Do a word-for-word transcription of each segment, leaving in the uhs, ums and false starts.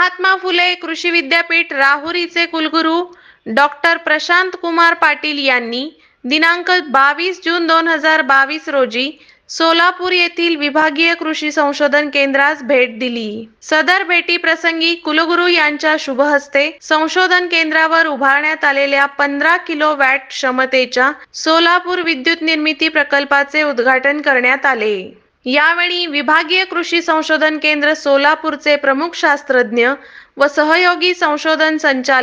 महात्मा फुले कृषी विद्यापीठ राहुरीचे कुलगुरू डॉक्टर प्रशांत कुमार पाटील यांनी दिनांक बावीस जून दोन हजार बावीस रोजी सोलापूर येथील विभागीय कृषी संशोधन केंद्रास भेट दिली। सदर भेटी प्रसंगी कुलगुरू यांच्या शुभ हस्ते संशोधन केंद्रावर उभारण्यात आलेल्या पंधरा किलो वॅट क्षमतेच्या सोलापूर विद्युत निर्मिती प्रकल्पाचे उद्घाटन करण्यात आले। यावेळी विभागीय कृषी संशोधन केंद्र सोलापूरचे प्रमुख शास्त्रज्ञ व सहयोगी संशोधन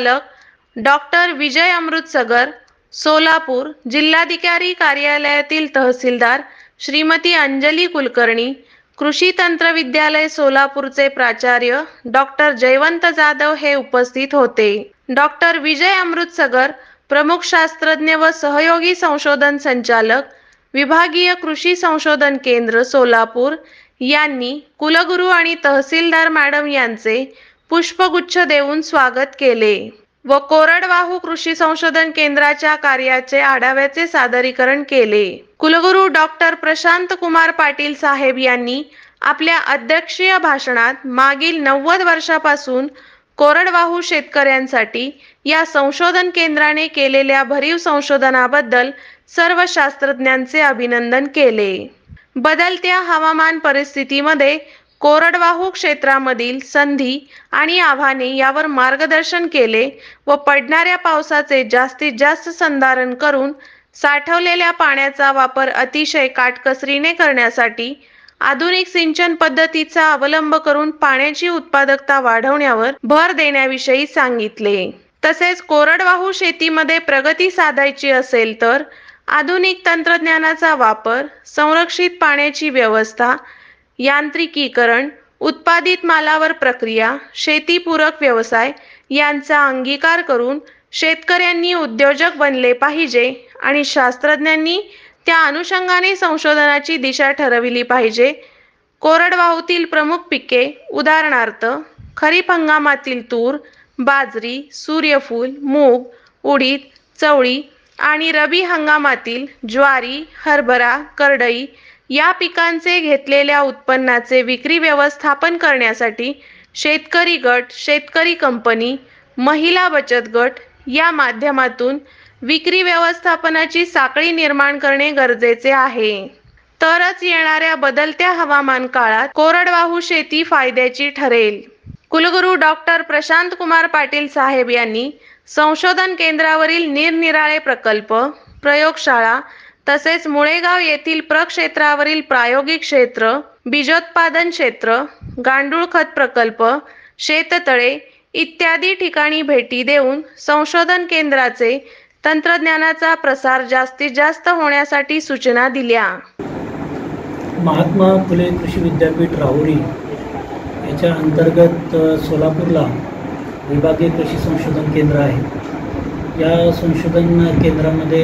संचालक डॉक्टर विजय अमृतसगर, सोलापूर जिल्हाधिकारी कार्यालयातील तहसीलदार श्रीमती अंजली कुलकर्णी, कृषी तंत्रविद्यालय सोलापूरचे प्राचार्य डॉक्टर जयवंत जाधव हे उपस्थित होते। डॉक्टर विजय अमृतसगर, प्रमुख शास्त्रज्ञ व सहयोगी संशोधन संचालक विभागीय कृषी संशोधन केंद्र सोलापूर यांनी कुलगुरू आणि तहसीलदार मॅडम यांचे पुष्पगुच्छ देऊन स्वागत केले व कोरडवाहू कृषी संशोधन केंद्राच्या कार्याचे आढाव्याचे सादरीकरण केले। कुलगुरू डॉक्टर प्रशांत कुमार पाटील साहेब यांनी आपल्या अध्यक्षीय भाषणात मागील नव्वद वर्षापासून कोरडवाहू शेतकऱ्यांसाठी या संशोधन केंद्राने केलेल्या भरीव संशोधनाबद्दल सर्व शास्त्रज्ञांचे अभिनंदन केले। बदलत्या हवामान परिस्थितीमध्ये कोरडवाहू क्षेत्रामधील संधी आणि आव्हाने यावर मार्गदर्शन केले व पडणाऱ्या पावसाचे जास्तीत जास्त संधारण करून साठवलेल्या पाण्याचा वापर अतिशय काटकसरीने करण्यासाठी आधुनिक सिंचन पद्धतीचा अवलंब करून पाण्याची उत्पादकता वाढवण्यावर भर देण्याविषयी सांगितले। तसेच कोरडवाहू शेतीमध्ये प्रगती साधायची असेल तर आधुनिक तंत्रज्ञानाचा वापर, संरक्षित पाण्याची व्यवस्था, यांत्रिकीकरण, उत्पादित मालावर प्रक्रिया, शेतीपूरक व्यवसाय यांचा अंगीकार करून शेतकऱ्यांनी उद्योजक बनले पाहिजे आणि शास्त्रज्ञांनी त्या अनुषंगाने संशोधनाची दिशा ठरविली पाहिजे। कोरडवाहूतील प्रमुख पिके उदाहरणार्थ खरीप हंगामातील तूर, बाजरी, सूर्यफूल, मूग, उडीद, चवळी आणि रबी हंगामातील ज्वारी, हरभरा, करडई या पिकांचे घेतलेल्या उत्पन्नाचे विक्री व्यवस्थापन करण्यासाठी शेतकरी गट, शेतकरी कंपनी, महिला बचत गट या माध्यमातून विक्री व्यवस्थापनाची साखळी निर्माण करणे गरजेचे आहे। तरच येणाऱ्या बदलत्या हवामान काळात कोरडवाहू शेती फायद्याची ठरेल। कुलगुरू डॉक्टर प्रशांत कुमार पाटील साहेब यांनी संशोधन केंद्रावरील निरनिराळे प्रकल्प, प्रयोगशाळा तसेच मुळेगाव येथील प्रक्षेत्रावरील प्रायोगिक क्षेत्र, बीजोत्पादन क्षेत्र, गांडूळ खत प्रकल्प, शेततळे इत्यादी ठिकाणी भेटी देऊन संशोधन केंद्राचे तंत्रज्ञानाचा प्रसार जास्तीत जास्त होण्यासाठी सूचना दिल्या। महात्मा फुले कृषी विद्यापीठ राहुरी याच्या अंतर्गत सोलापूरला विभागीय कृषी संशोधन केंद्र आहे। या संशोधन केंद्रामध्ये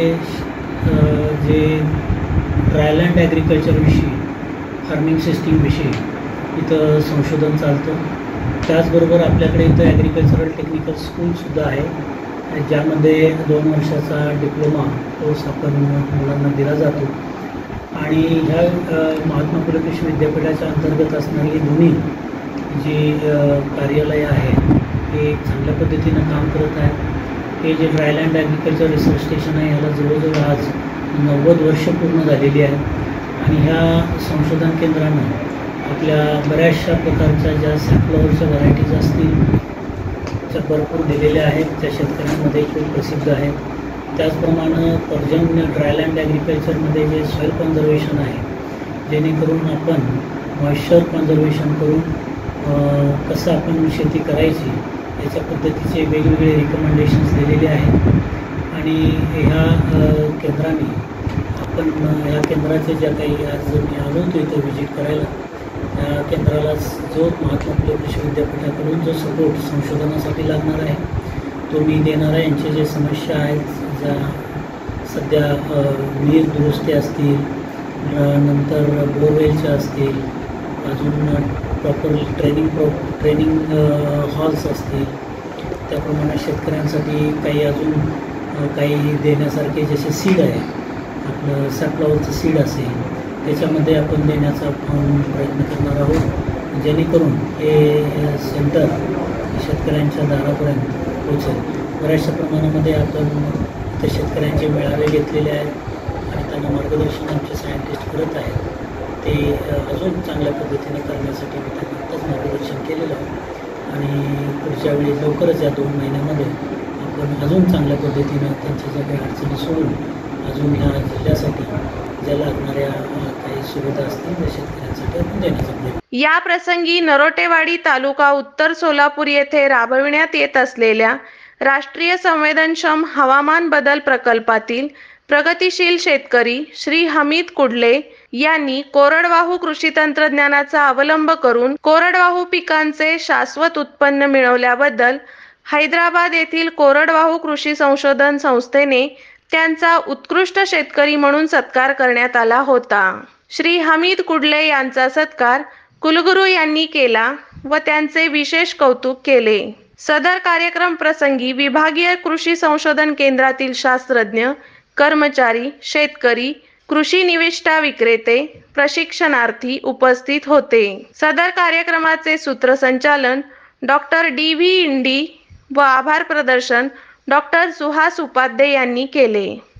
जे ड्रायलँड ॲग्रिकल्चरविषयी, फार्मिंग सिस्टीमविषयी इथं संशोधन चालतं। त्याचबरोबर आपल्याकडे इथं ॲग्रिकल्चरल टेक्निकल स्कूलसुद्धा आहे, ज्यामध्ये दोन वर्षाचा डिप्लोमा कोर्स आपण मुलांना दिला जातो। आणि ह्या महात्मा फुले कृषी विद्यापीठाच्या अंतर्गत असणारी दोन्ही जी कार्यालय आहे हे चांगल्या पद्धतीनं काम करत आहे। हे जे ड्रायलँड ॲग्रिकल्चर रिसर्च स्टेशन आहे याला जवळजवळ आज नव्वद वर्ष पूर्ण झालेली आहे आणि ह्या संशोधन केंद्रानं आपल्या बऱ्याचशा प्रकारच्या ज्या सॅफ्लॉवरच्या व्हरायटीज असतील त्या भरपूर दिलेल्या आहेत, त्या शेतकऱ्यांमध्ये खूप प्रसिद्ध आहेत। त्याचप्रमाणे पर्जन्य ड्रायलँड ॲग्रिकल्चरमध्ये जे सॉईल कन्झर्वेशन आहे, जेणेकरून आपण मॉइश्चर कन्झर्वेशन करून कसं आपण शेती करायची याच्या पद्धतीचे वेगवेगळे रिकमेंडेशन्स दिलेले आहेत। आणि ह्या केंद्राने आपण ह्या केंद्राचे ज्या काही आज मी आलो होतो इथं व्हिजिट करायला, त्या केंद्राला जो महात्मा फुले कृषी विद्यापीठाकडून जो सपोर्ट संशोधनासाठी लागणार आहे तो मी देणार आहे। यांचे जे समस्या आहेत, ज्या सध्या वीर दुरुस्ती असतील, नंतर बोरवेलच्या असतील, अजून proper training pro training halls असतील, त्याप्रमाणे शेतकऱ्यांसाठी काही अजून काही देण्यासारखे जसे सीड आहे, आपलं सॅफ्लॉवरचं सीड असेल त्याच्यामध्ये आपण देण्याचा प्रयत्न करणार आहोत, जेणेकरून हे सेंटर शेतकऱ्यांच्या दारापर्यंत पोहोचेल. बऱ्याचशा प्रमाणामध्ये आपण इथे शेतकऱ्यांचे मेळावे घेतलेले आहेत आणि त्यांना मार्गदर्शन आमचे सायंटिस्ट करत आहेत. ते अजून चांगल्या पद्धतीने करण्यासाठी मी त्यांना आत्ताच मार्गदर्शन केलेलं आहे आणि पुढच्या वेळी लवकरच या दोन महिन्यामध्ये आपण अजून चांगल्या पद्धतीनं त्यांच्या ज्या काही अडचणी सोडून अजून ह्या जिल्ह्यासाठी ज्या लागणाऱ्या काही सुविधा असतील त्या शेतकऱ्यांसाठी आपण देण्याचा प्रयत्न. या प्रसंगी नरोटेवाडी तालुका उत्तर सोलापूर येथे राबविण्यात येत असलेल्या राष्ट्रीय संवेदनक्षम हवामान बदल प्रकल्पातील प्रगतिशील शेतकरी श्री हमीद कुडले यांनी कोरडवाहू कृषी तंत्रज्ञानाचा अवलंब करून कोरडवाहू पिकांचे शाश्वत उत्पन्न मिळवल्याबद्दल हैदराबाद येथील कोरडवाहू कृषी संशोधन संस्थेने त्यांचा उत्कृष्ट शेतकरी म्हणून सत्कार करण्यात आला होता. श्री हमीद कुडले यांचा सत्कार कुलगुरू यांनी केला व त्यांचे विशेष कौतुक केले. सदर कार्यक्रम प्रसंगी विभागीय कृषी संशोधन केंद्रातील शास्त्रज्ञ, कर्मचारी, शेतकरी, कृषी निविष्ठा विक्रेते, प्रशिक्षणार्थी उपस्थित होते. सदर कार्यक्रमाचे सूत्रसंचालन डॉक्टर डी व्ही इंडी व आभार प्रदर्शन डॉक्टर सुहास उपाध्ये यांनी केले.